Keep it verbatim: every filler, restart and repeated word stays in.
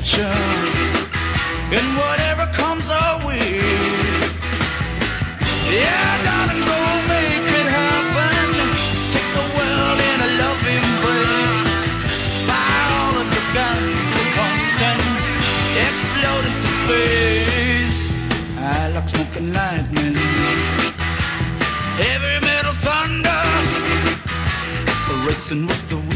adventure in whatever comes our way. Yeah, darling, go make it happen. Take the world in a loving embrace. Fire all of the guns at once and explode into space. I like smoke and lightning, heavy metal thunder, racing with the